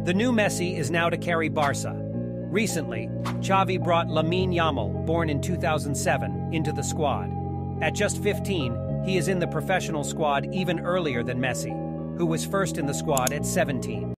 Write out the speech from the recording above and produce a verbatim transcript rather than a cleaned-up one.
The new Messi is now to carry Barça. Recently, Xavi brought Lamine Yamal, born in two thousand seven, into the squad. At just fifteen, he is in the professional squad even earlier than Messi, who was first in the squad at seventeen.